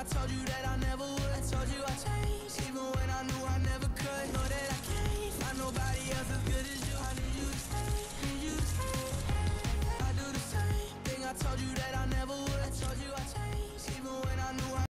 told you that I never would. I told you I changed, even when I knew I never could. Know that I can't find nobody else as good as you. I need you to stay, need you to stay. I do the same thing, I told you that I never would. I told you I changed, even when I knew I